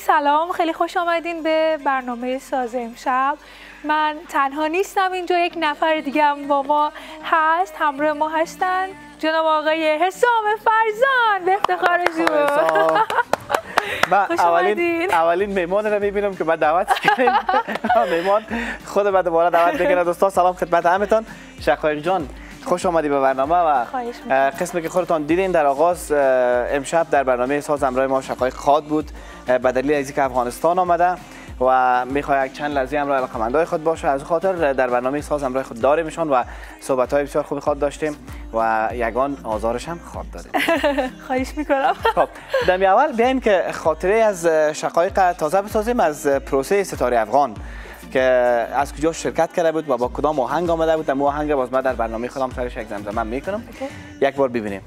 سلام، خیلی خوش آمدین به برنامه ساز امشب. من تنها نیستم اینجا، یک نفر دیگه هم با ما هست، همراه ما هستن جناب آقای حسام فرزان. به افتخارشون. اولین میمان رو میبینم که بعد دعوت کردیم. میمان خود بعد دوباره دعوت بکنه. دوستا سلام خدمت همتون. شقایق جان خوش آمدی به برنامه و قسمی که خودتان دیدین در آغاز امشب در برنامه ساز همراه ما شقایق خاد بود به دلیل از اینکه افغانستان آمده و میخواد یک چند لحظه همراه علاقه‌مندای خود باشه. از خاطر در برنامه ساز همراه خود داریمشان و صحبت‌های بسیار خوبی خود داشتیم و یگان آزارش هم خواد داریم. خواهش میکنم. خب در اول بیایم که خاطره از شقایق تازه بسازیم از پروسه ستاره افغان که از کجا شرکت کرده بود و با کدام آهنگ آمده بود. در آهنگ باز من در برنامه خودم سرش یک زمزمه میکنم. یک بار ببینیم.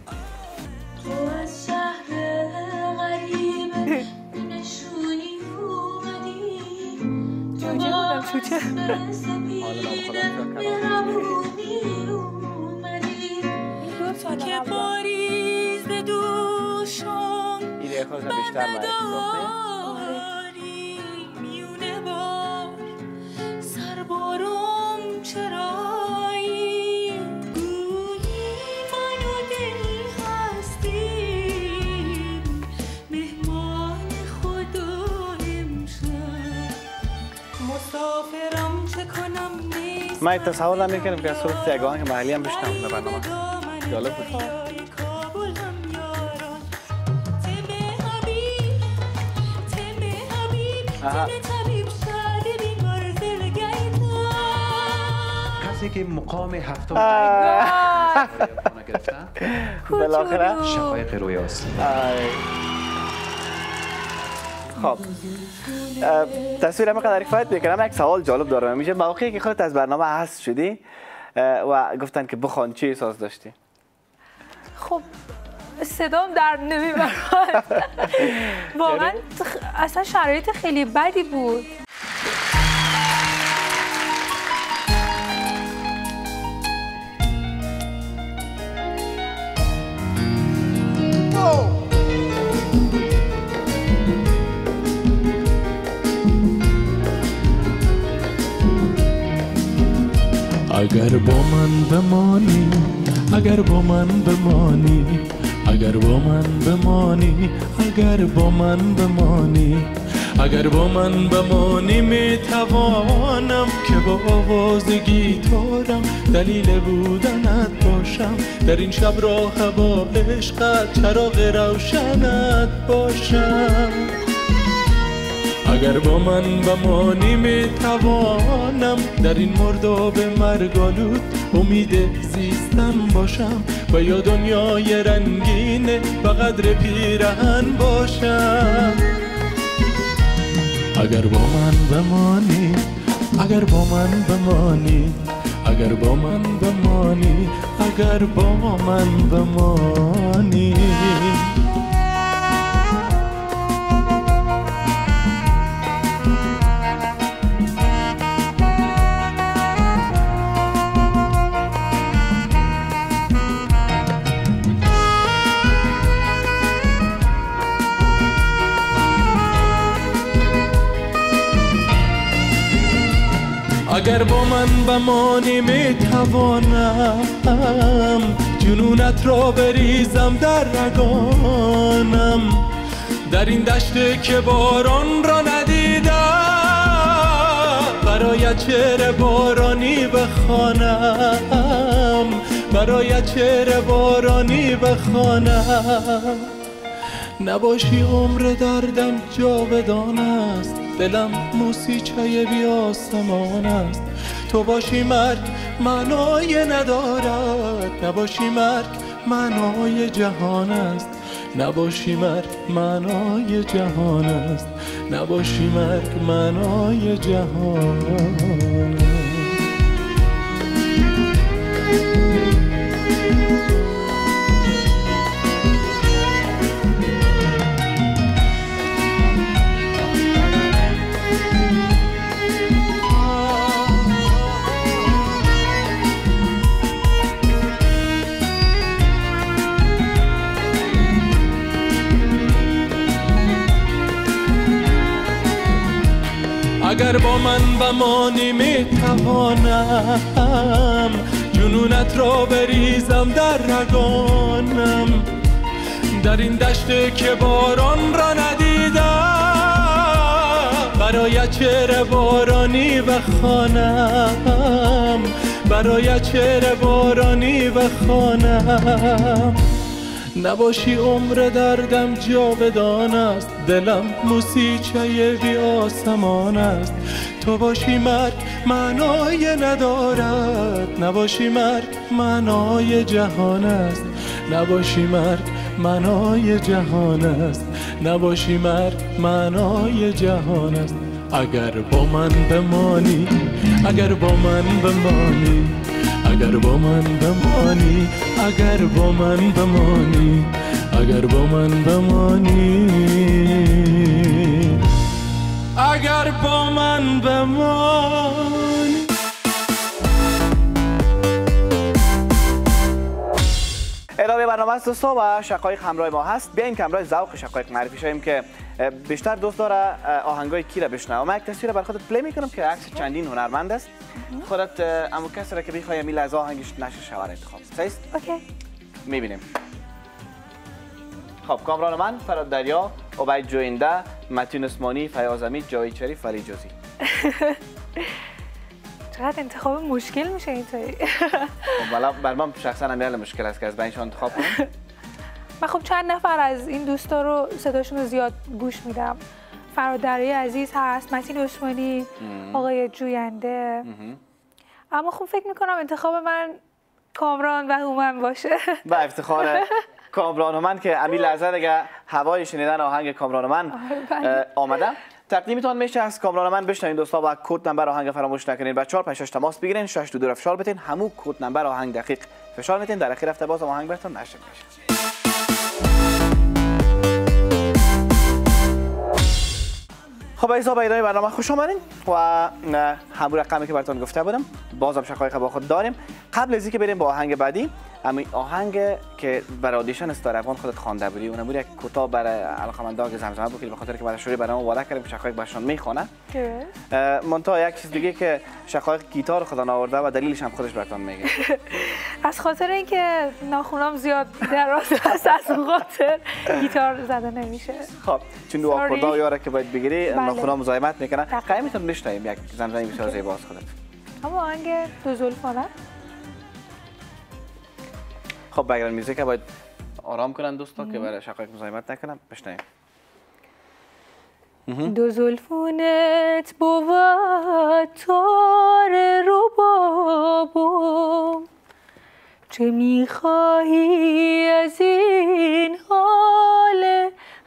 من تصور نمی‌کنم که از صورت یک آهنگ محلی هم بشنوم در برنامه. جالب بود. کسی که مقام هفتم گرفته بالاخره شقایق رویاست. خب تصویر ما قدر کفایت میکنم. یک سوال جالب دارم. میشه موقعی که خودت از برنامه حذف شدی و گفتن که بخوان چی احساس داشتی؟ خب صدام در نمیبرد. واقعا اصلا شرایط خیلی بدی بود. اگر با من بمانی، اگر با من بمانی، اگر با من بمانی، اگر با من بمانی، اگر با من بمانی میتوانم که با آواز گیتارم دلیل بودنت باشم، در این شب راه با عشقت چراغ روشنت باشم. اگر با من بمانی میتوانم در این مرداب مرگالود امید زیستن باشم و یا دنیای رنگین و قدر پیرهن باشم. اگر با من بمانی، اگر با من بمانی، اگر با من بمانی، اگر با من بمانی. اگر با من بمانی میتوانم جنونت را بریزم در رگانم، در این دشت که باران را ندیدم برایت شعر بارانی بخوانم، برایت شعر بارانی بخوانم. نباشی عمر دردم جاودان است، دلم موسیقی بی آسمان است. تو باشی مرگ معنای ندارد، نباشی مرگ معنای جهان است، نباشی مرگ معنای جهان است، نباشی مرگ معنای جهان است. با من بمانی میتوانم جنونت را بریزم در رگانم در این دشت که باران را ندیدم برای چهره بارانی و خانم برای چهره بارانی و خانم نباشی عمر دردم جاودان است دلم موسیقی بی آسمان است تو باشی مرگ معنای ندارد نباشی مرگ معنای جهان است نباشی مرگ معنای جهان است نباشی مرگ معنای جهان است اگر با من بمانی اگر با من بمانی اگر با من بمانی اگر با من بمانی اگر با من بمانی اگر با من بمانی ادامه برنامه است دوستا و شقایق همراه ما هست. بیاین که همراه ذوق شقایق معرفی شویم که بیشتر دوست داره آهنگای کی را بشنوه. من یک تصویر بر خودت پلی میکنم که عکس چندین هنرمند است. خودت امو کسی را که بخوای میل از آهنگش نشه شوار انتخاب. صحیح؟ اوکی. میبینیم. خب کامرانمند فراد دریا، عبید جوینده، متین عثمانی، فیاض امید، جاوید شریف، ولی جزی. چقدر انتخاب مشکل میشه اینطوری. خب بر من شخصا امیال مشکل است که از بینشان انتخاب کنم. من خب چند نفر از این دوستا رو صداشون رو زیاد گوش میدم. فراد دریای عزیز هست، متین عثمانی، آقای جوینده. اما خب فکر میکنم انتخاب من کامران و هومن باشه. با افتخار کامران هومن که امی لحظه دیگه هوای شنیدن آهنگ کامران هومن آمده. تقدیمتان میشه از کامران من بشنوین دوستا و کد نمبر آهنگ فراموش نکنین. با 456 تماس بگیرین 622 فشار بتین همو کد نمبر آهنگ دقیق فشار میتین در اخیر هفته باز آهنگ براتون نشر میشه. خب ایزا به ادامه برنامه خوش آمدین و همون رقمی که براتون گفته بودم بازم شقایق با خود داریم. قبل از اینکه بریم با آهنگ بعدی امی آهنگ که برای آدیشن استار افغان خودت خوانده بودی اون بود یک کتاب برای علاقه‌مندان زمزمه بود به خاطر که برای شوری برنامه وعده کردیم شقایق برشون میخونه. منتها یک چیز دیگه که شقایق گیتار خودن آورده و دلیلش هم خودش براتون میگه. از خاطر اینکه ناخونام زیاد دراز است از اون خاطر گیتار زده نمیشه. خب چون دو آکوردا یاره که باید بگیری ناخونا مزاحمت میکنن. قایم میتونم بشنویم یک زمزمه بسیار زیباست خودت. اما آهنگ دو زلفانه. خب بگران موزیک باید آرام کنن دوستا که برای شقایق مزاحمت نکنم. بشنویم. دو زلفونت بود تار ربابم چه میخواهی از این حال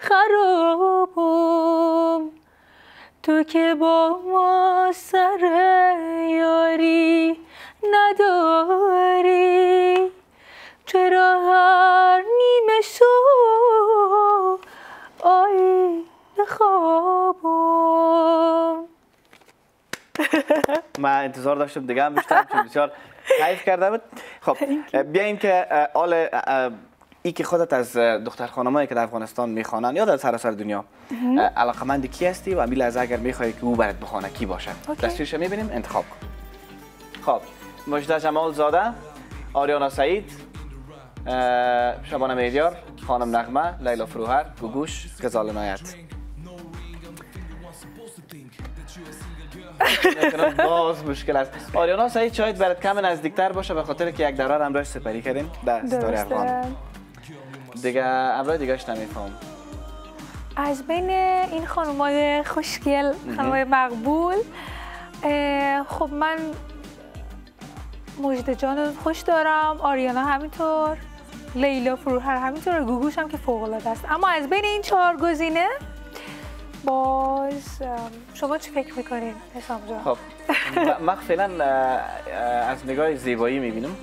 خرابم تو که با ما سر یاری نداری چرا هر نیمه شو آی خوابم. من انتظار داشتم دیگه هم بیشتر چون بسیار کیف کرده بود. خب بیاین که آل ای که خودت از دختر خانمایی که در افغانستان میخوانن یا در سراسر دنیا علاقمند کی هستی و امی لحظه اگر میخوای که او برات بخونه کی باشه تصویرش میبینیم انتخاب کن. خب مجده جمال زاده، آریانا سعید، شبانه میدیار، خانم نغمه، لیلا فروهر، گوگوش، غزال عنایت. باز مشکل است. آریانا سعید شاید برات کم نزدیکتر باشه به خاطر که یک دوره همراهش سپری کردیم در استار افغان. دیگه امروز دیگهش نمیفهم. از بین این خانمای خوشگل خانمای مقبول خب من مجده جان خوش دارم، آریانا همینطور، لیلا فروهر همینطور، گوگوش هم که فوق العاده است. اما از بین این 4 گزینه باز شما چی فکر میکنین حسام جان؟ خب من فعلا از نگاه زیبایی میبینم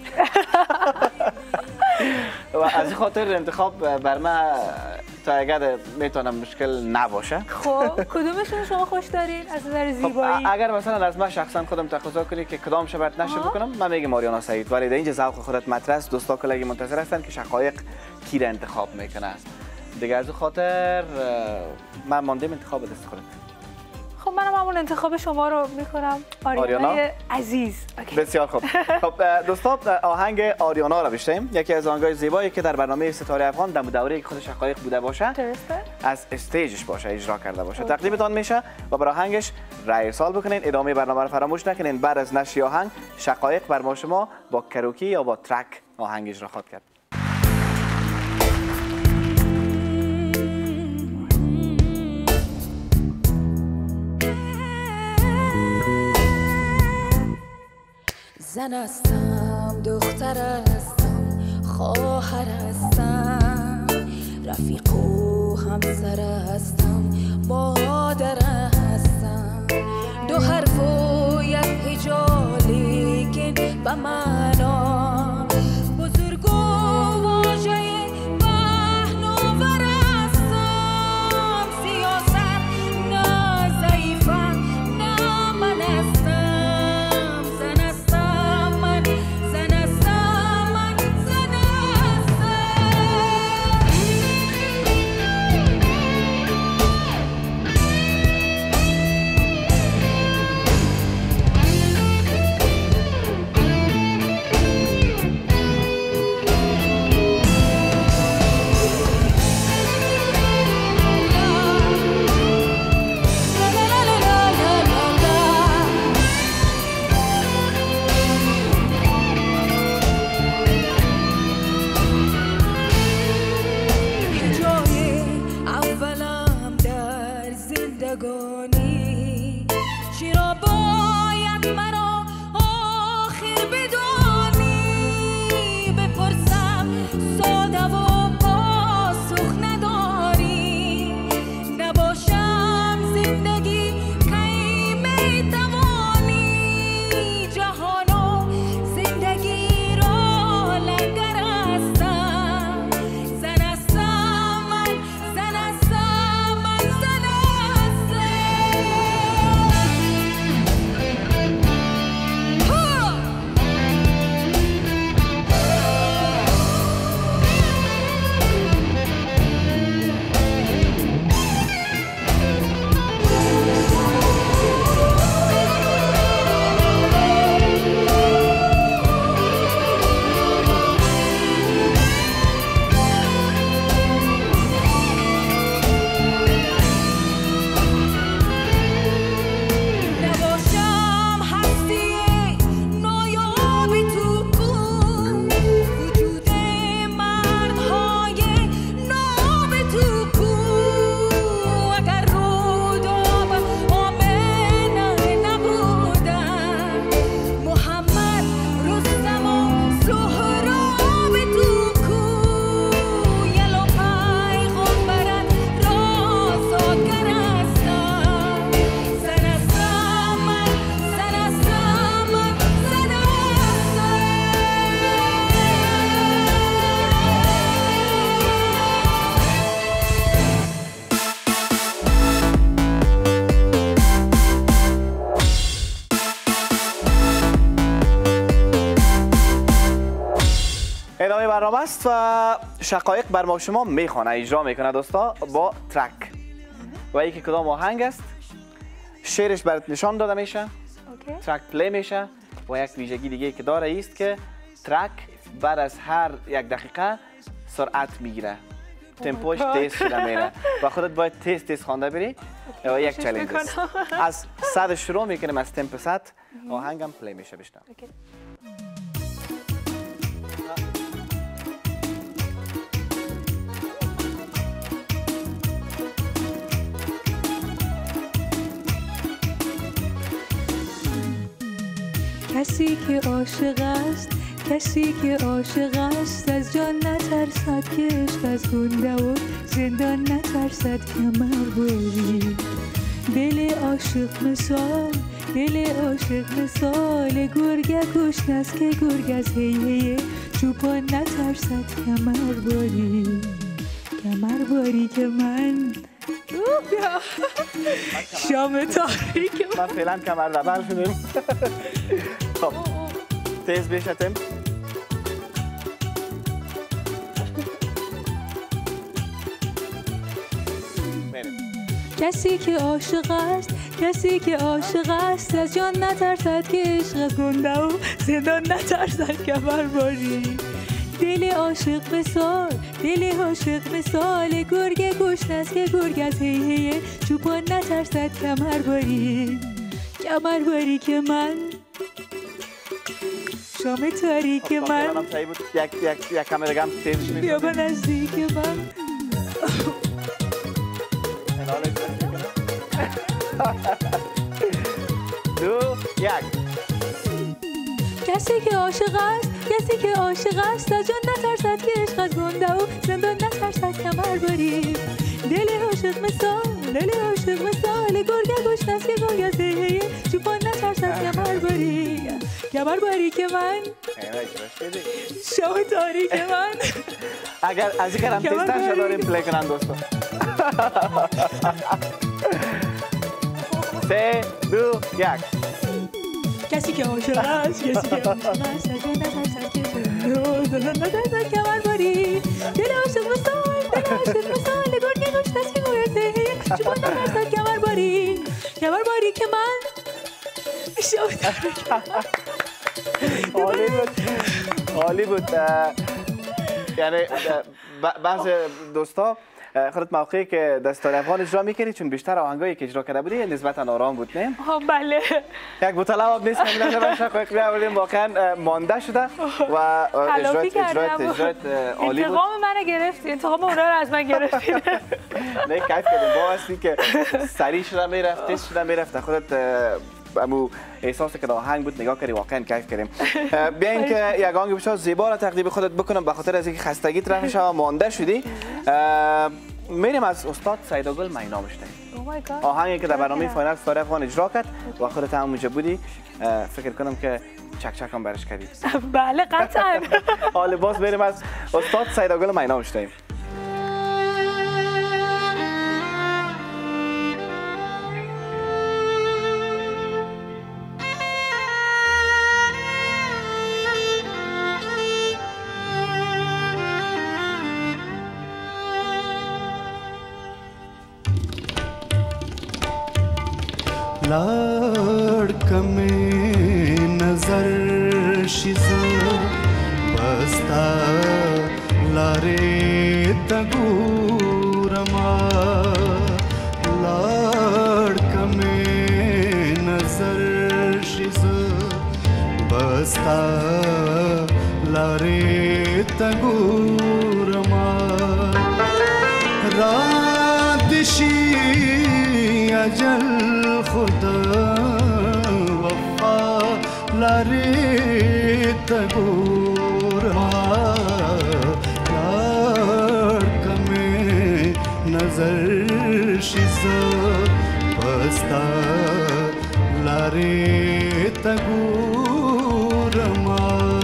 و از این خاطر انتخاب بر من تا اگر میتونم مشکل نباشه. خب کدومشون شما خوش دارین از نظر زیبایی؟ اگر مثلا از من شخصا خودم تقاضا کنی که کدام شبت نشه بکنم من میگم آریانا سعید، ولی در اینجا ذوق خودت مطرح است. دوستا کلاگی منتظر هستن که شقایق کی را انتخاب میکنه دیگه. از خاطر من ماندم انتخاب دست خودت. خب خب منم همون انتخاب شما رو میکنم، آریانا عزیز. بسیار خوب. خب دوستان آهنگ آریانا رو بشنویم، یکی از آهنگای زیبایی که در برنامه ستاره افغان در دوره‌ای که خود شقایق بوده باشه از استیجش باشه اجرا کرده باشه تقدیمتان میشه و برای آهنگش رأی ارسال بکنین. ادامه برنامه رو فراموش نکنین. بعد از نشر آهنگ شقایق بر ما شما با کروکی یا با ترک آهنگ اجرا خواهد کرد. زن هستم، دختر هستم، خواهر هستم، رفیق و همسر هستم، مادر هستم. دو حرف و یک هجا لیکن به معنا بزرگ و واژه پهناور هستم. سیاست نه ضعیفم نه من هستم. برنامه است و شقایق بر ما شما میخوانه اجرا میکنه دوستا با ترک و یکی کدام آهنگ است شعرش برات نشان داده میشه ترک پلی میشه و یک ویژگی دیگه که داره است که ترک بعد از هر یک دقیقه سرعت میگیره تمپوش تیز شده میره و خودت باید تیز خوانده بری و یک چالش است از 100 شروع میکنیم از تمپ 100 آهنگم پلی میشه بشنم کسی که عاشق است کسی که عاشق است از جان نترسد که عشق از گنده و زندان نترسد کمر بری دل عاشق مثال گرگه کشن است که گرگ از هیهه چوپان نترسد کمر باری که من شام تاریک من فعلا کمر دبل شدیم خب تیز بشه تم بریم کسی که عاشق است، کسی که عاشق است از جان نترسد که عشق از گنده و زندان نترسد کمر باری. دل عاشق مثال، دل عاشق مثال گرگ گشنه است که گرگ از هیهی چوپان نترسد کمر باری. کمر باری که من شام تاریک من یک کمر دیگه هم تیزش می‌کنی. بیا به نزدیک من. دو یک. کسی که عاشق است، کسی که عاشق است از جان نترسد که عشق از گنده و زندان نترسد کمر باری. دل عاشق مثال، دل عاشق مثال گرگ گشنه است که گرگ از هیهی چوپان نترسد کمر باری. کمر باری که من شام تاریک من. اگر از این کلم تیزتر شد داریم پلی کنن دوستان. 3 2 1. کسی که عاشق است، کسی که عاشق است از جان نترسد که زندان نترسد کمر باری. دل عاشق مثال، دل عاشق مثال گرگ گشنه است که گرگ از هیهی چوپان نترسد کمر باری. کمر باری که من شام تاریک. عالی بود، عالی بود. یعنی بعض دوستا خودت موقعی که دستار افغان اجرا میکنی چون بیشتر آهنگایی که اجرا کرده بودی نسبتا آرام بود نه؟ بله. یک بوتل آب نیست همین نظر شقایق بیاوریم واقعا مانده شده و اجرایت عالی بود. انتقام منو گرفت، انتقام اونا رو از من گرفتی. نه کیف کردیم با هستی که سریع شده میرفت، تیز شده میرفت خودت امو احساس که آهنگ بود نگاه کردی واقعا کیف کردیم. بیاین که یک آهنگ بسیار زیبا را تقدیم خودت بکنم به خاطر از اینکه خستگیت رفت و مانده شدی. میریم از استاد سیداگل مینا بشنویم. آهنگی که در برنامه فاینال ستار افغان اجرا کرد و خودت هم اونجا بودی، فکر کنم که چک چک هم برش کردی. بله قطعا. حالا باز بریم از استاد سیداگل مینا بشنویم. लाड़ में नजर शिजा बस्ता लारे तगूरमा लाड़ में नजर शिजा बस्ता लारे तगूरमा रादिशी अजल खुदा वफा लारे तगूरमा लाड़ में नजर शिजा बस्ता लारे तगूरमा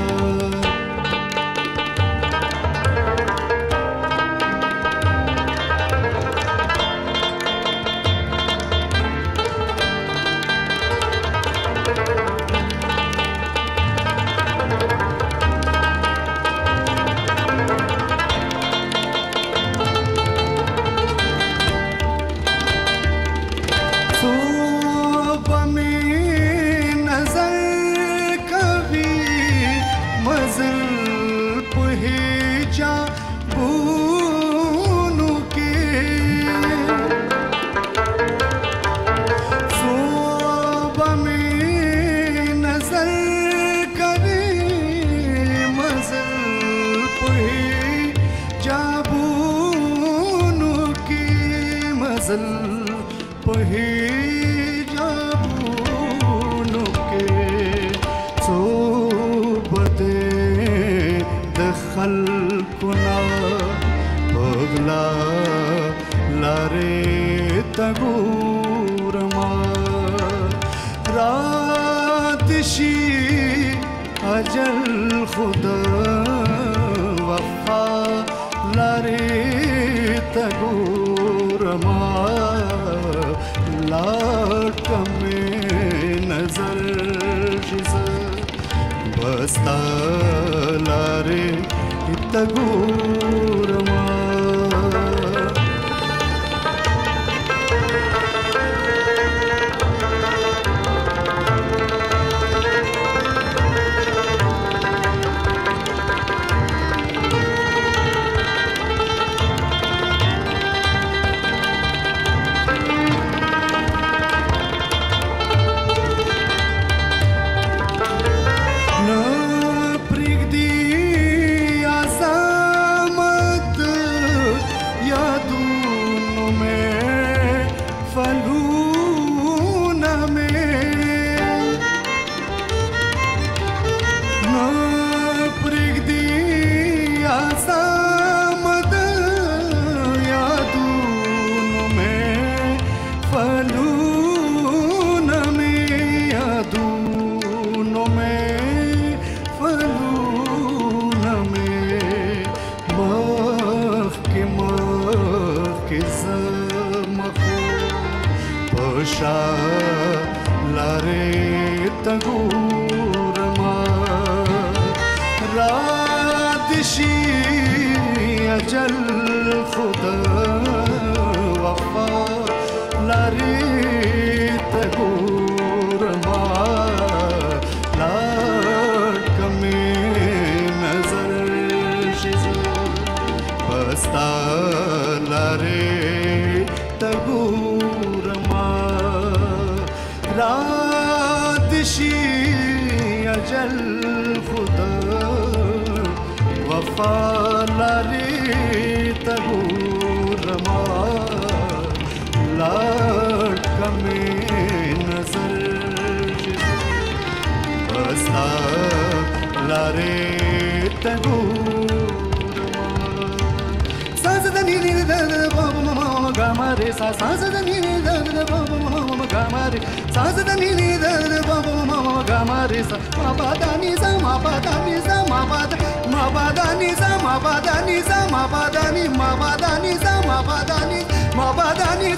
अजल खुदा वफा लारे तगूरमा लाट में नजर शिजा बस्ता लारे तगूरमा ما رادشی اجل خدا وفا لاری تگور ما لکمی نظر شیز بستا لاری تگور ما رادشی اجل خدا وفا لاری تگور ما لکمی نظر شیز بستا لاری تگور سازدنی دل بابا ماما گاماری سازدنی دل بابا ماما گاماری سازدنی دل بابا ماما گاماری مابادانی مابادانی مابادانی مابادانی مابادانی مابادانی مابادانی مابادانی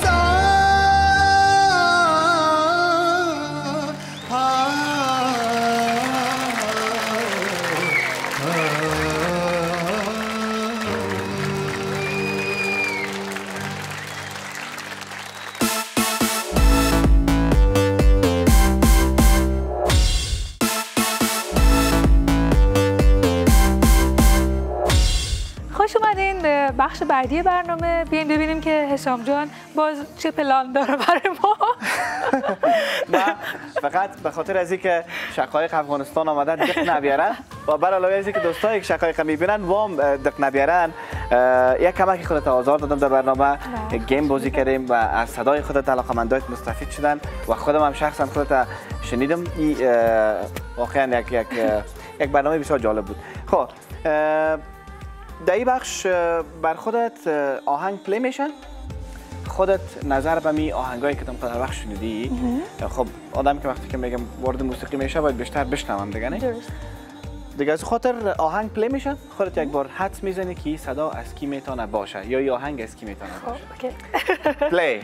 خوش اومدین به بخش بعدی برنامه. بیاین ببینیم که حسام جان باز چه پلان داره برای ما. من فقط به خاطر از اینکه شقایق افغانستان آمدن دق نبیارن و بر علاوه از اینکه دوستایی که شقایق میبینن وام دق نبیارن یک کمک خودت آزار دادم در برنامه. گیم بازی کردیم و از صدای خودت علاقه‌مندات مستفید شدن و خودم هم شخصا خودت شنیدم. واقعا یک برنامه بسیار جالب بود. خب در این بخش بر خودت آهنگ پلی میشن؟ خودت نظر به می آهنگایی که تم در بخش شنیدی؟ خب آدم که وقتی که میگم وارد موسیقی میشه باید بیشتر بشنوم دیگه، نه؟ درست. دیگه از خاطر آهنگ پلی میشن خودت یک بار حدس میزنی که صدا از کی میتونه باشه یا این آهنگ از کی میتونه باشه. اوکی. پلی.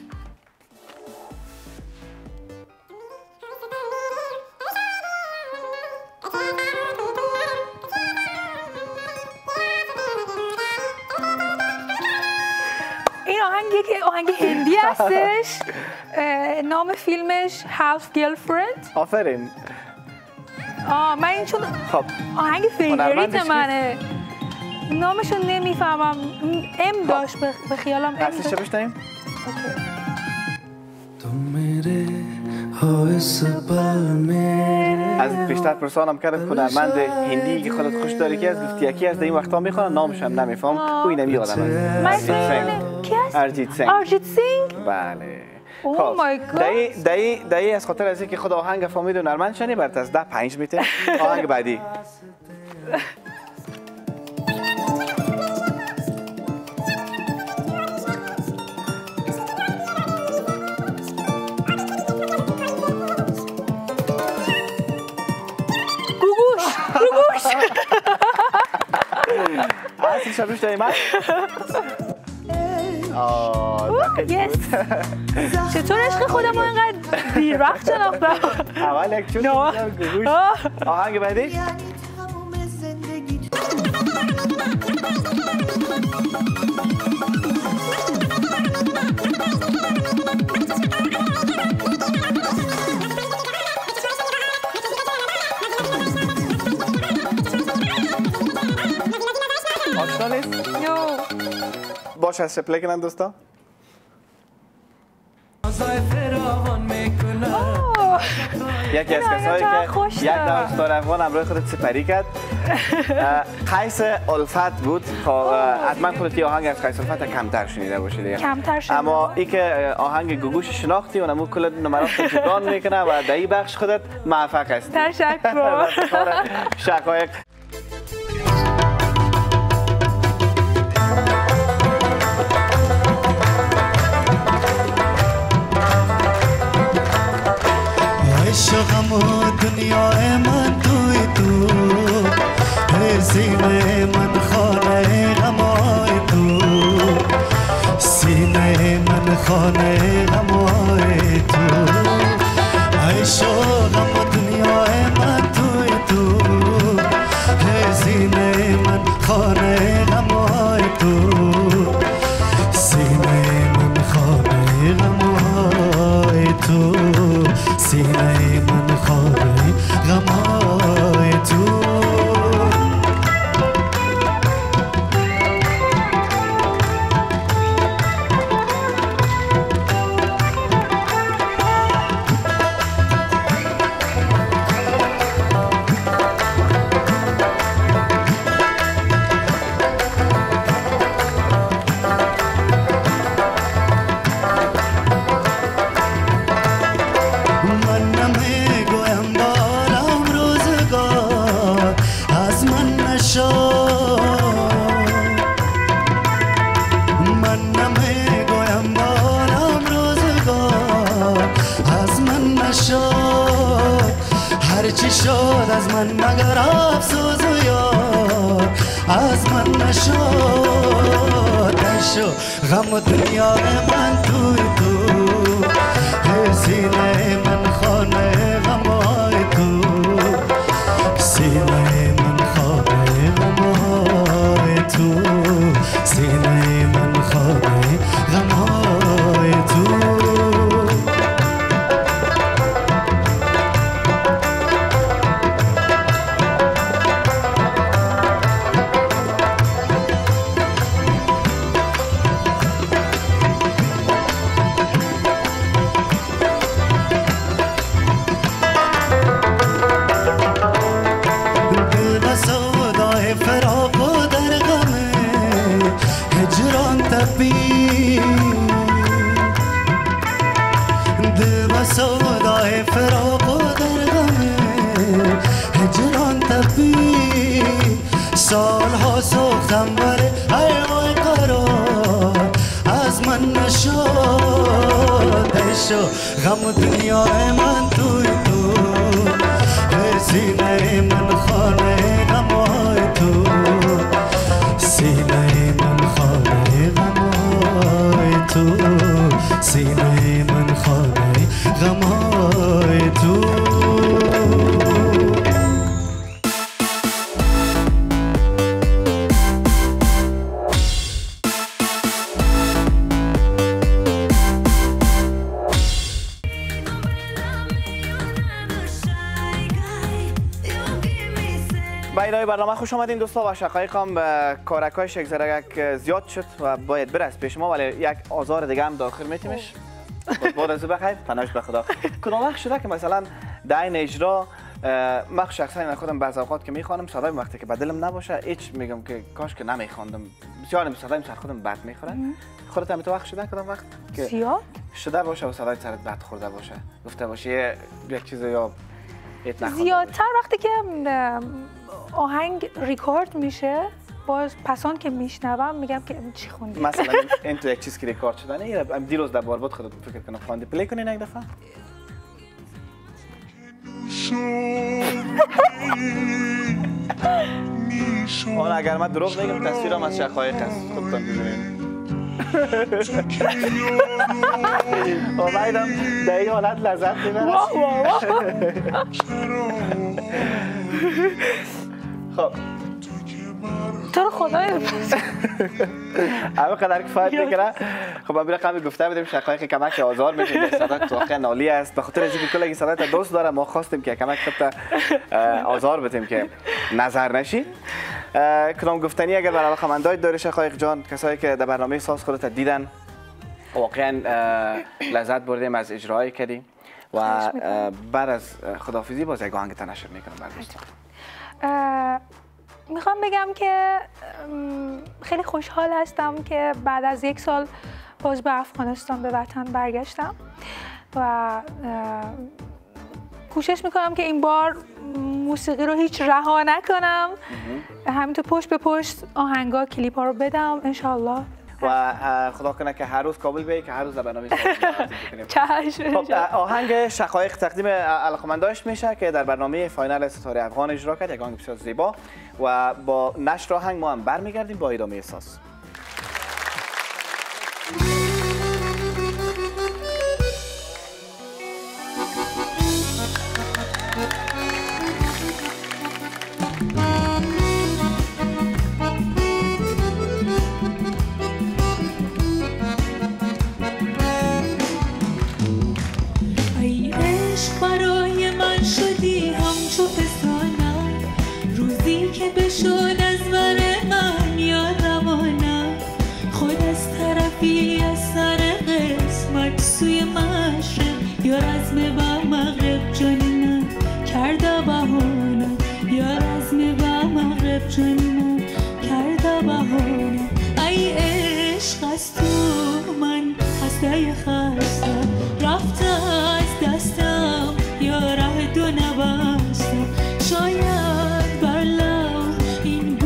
آهنگ هندی هستش. نام فیلمش Half Girlfriend. آفرین. من این چون خب آهنگ فیوریت منه نامشو نمیفهمم. ام داشت به خیالم ام داشت. بشنویم. از بیشتر پرسانم کردم که هنرمند هندی که خودت خوش داری که از گفتی یکی از این وقتا میخوانن نامش هم نمیفهم. او اینم یادم است. ارجیت سینگ. ارجیت سینگ؟ بله. اوه مای گاد. دایی از خاطر از اینکه خود آهنگ فهمید و هنرمند شنی برات از 10-5 میته. آهنگ بعدی. اصلی شبیش دایی من؟ چطور عشق خودم اینقدر دیر وقت شناختم؟ اول یک چون گوش. آهنگ بعدی؟ آشنا نیست؟ باش از پلی کنن دوستا. یکی از کسایی که یک دور ستار افغان همراه خودت سپری کرد قیس الفت بود. حتما خودت یه آهنگ از قیس الفت کمتر شنیده باشید. کمتر شنیده. اما ای که آهنگ گوگوش شناختی و نمو کل نمرات جدان میکنه و در این بخش خودت موفق هستی. تشکر. شقایق. عشقم و دنیای من توی تو سینه من خانه غمای تو سینه من خانه غمای تو عشقم و دنیای چی شد از من مگر افسوس و یار از من نشد نشو غم دنیا من توی تو سینه من خانه غمای تو سینه من خانه غمای تو سینه من خانه غمای تو سودای فراق و در غم هجران تپی سالها سوختم بره حیوان قرار از من نشد نشو غم دنیای من توی تو سینه من خانه غمای تو سینه من خانه غمای تو سینه من خانه غمای تو با اینای برنامه خوش آمدین دوستا و شقایقم. کارکایش یک ذره زیاد شد و باید برس پیش ما، ولی یک آزار دیگه هم داخل میتیمش. بعد از بخیر پناهش به خدا. کدام وقت شده که مثلا در این اجرا من شخصا این خودم بعض اوقات که میخوانم صدای وقتی که بدلم نباشه هیچ میگم که کاش که نمیخواندم، بسیار صدایم سر خودم بد میخوره. خودت هم تو وقت شده کدام وقت که زیاد شده باشه و صدای سرت بد خورده باشه، گفته باشه یک چیز یا زیادتر وقتی که آهنگ ریکورد میشه باز پسان که میشنوم میگم که چی خوندی. مثلا این تو یک چیز که ریکورد شده نه دیروز در بارباد خودت فکر کنم خواندی، پلی کنین یک دفعه. آن اگر من دروغ نگم تصویرم از شقایق است، خودتان ببینید. امیدم در این حالت لذت میبرم. خب تو رو خدای همه قدر کفایت میکنه. خب من قبل گفته بودیم شقایق کمک آزار میکنه، صدات واقعا عالی است. به خاطر از اینکه کلا این صدات دوست داره ما خواستیم که کمک خودت آزار بدیم که نظر نشی. کدام گفتنی اگر برای علاقه‌مندای داره شقایق جان، کسایی که در برنامه ساز خودت دیدن واقعا لذت بردیم از اجرایی کردیم و بعد از خداحافظی باز یک آهنگ نشر میکنم برای دوستان. میخوام بگم که خیلی خوشحال هستم که بعد از 1 سال باز به افغانستان به وطن برگشتم و کوشش میکنم که این بار موسیقی رو هیچ رها نکنم، همینطور پشت به پشت آهنگا کلیپ ها رو بدم انشالله و خدا کنه که هر روز کابل بیایی که هر روز در برنامه چشم. آهنگ شقایق تقدیم علاقه‌منداش میشه که در برنامه فاینال ستاره افغان اجرا کرد، یک آهنگ بسیار زیبا و با نشر آهنگ ما هم برمیگردیم با ادامه ساز. شد از بر من یا روانم خود از طرفی از سر قسمت سوی مشرق یا رزم و مغرب جانم کرده بهانم یا رزم و مغرب جانم کرده بهانم ای عشق از تو من خسته خسته رفته از دستم یا ره دو نبستم شاید بر لب این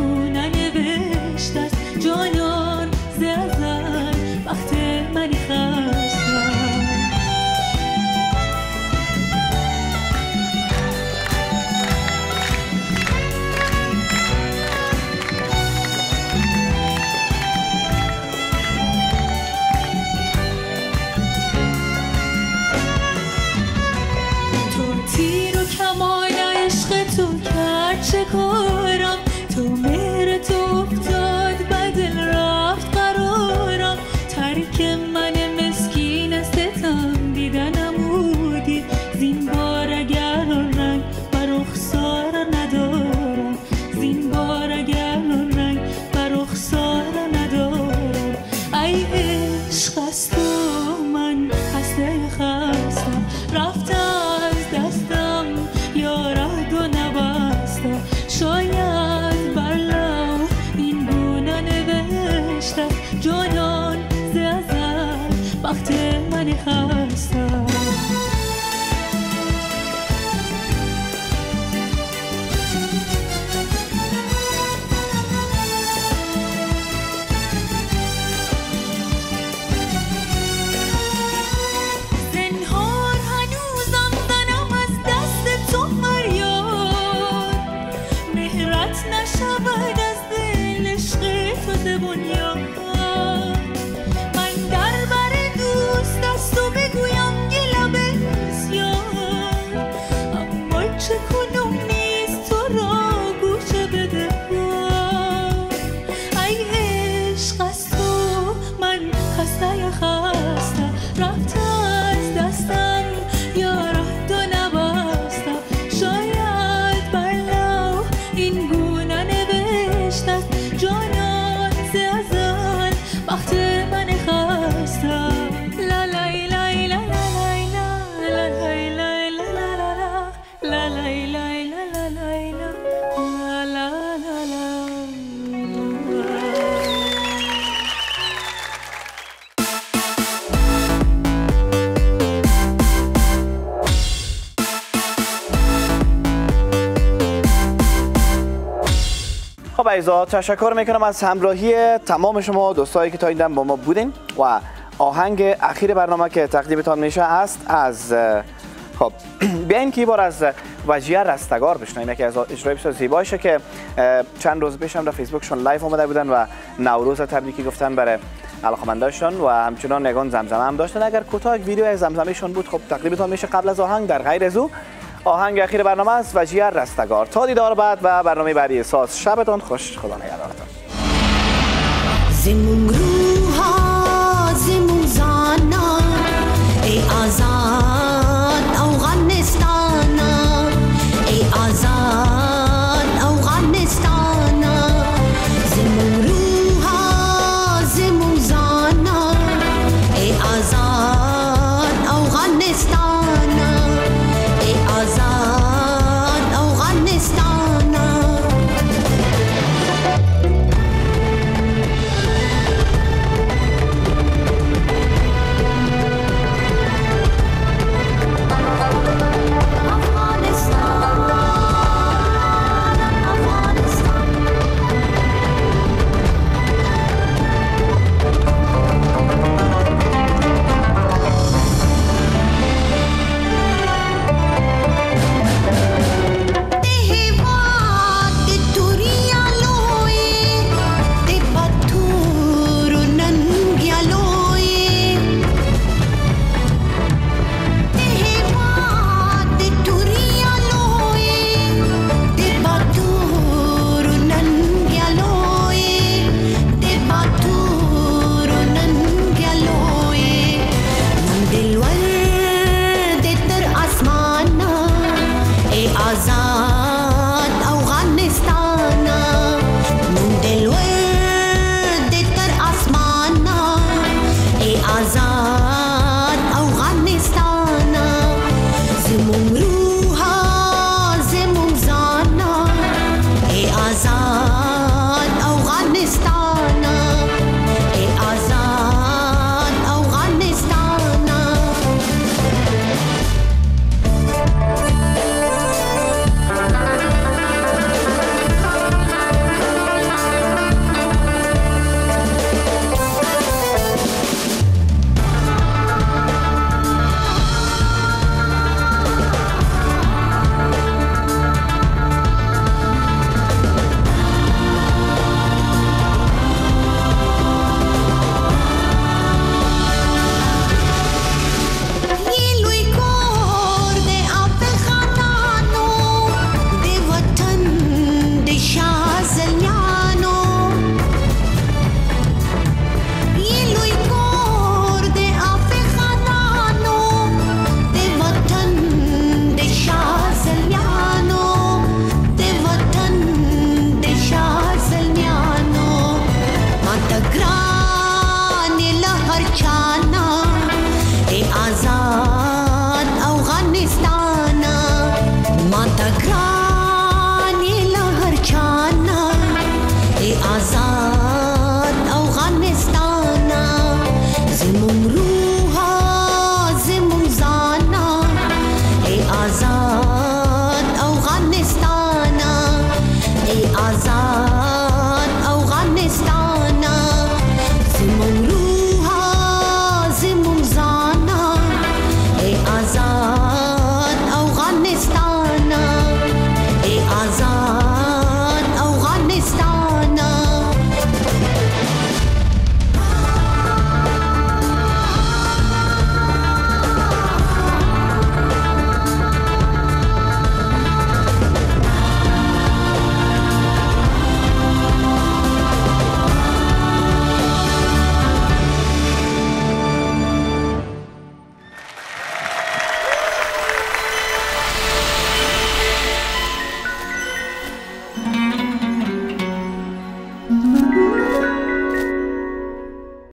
خب عزیزا تشکر میکنم از همراهی تمام شما دوستایی که تا این دم با ما بودین و آهنگ اخیر برنامه که تقدیمتان میشه است از خب بیاین که بار از وجیه رستگار بشنویم. یکی از اجرای بسیار زیبایشه که چند روز پیش هم در فیسبوکشون لایو اومده بودن و نوروز تبریکی گفتن برای علاقمنداشون و همچنان نگان زمزمه هم داشتن. اگر کوتاه ویدیو از زمزمهشون بود خب تقریبتون میشه قبل از آهنگ. در غیر از او آهنگ اخیر برنامه است وجیه رستگار. تا دیدار بعد و برنامه بعدی ساز. شبتون خوش. خدا نگهدار.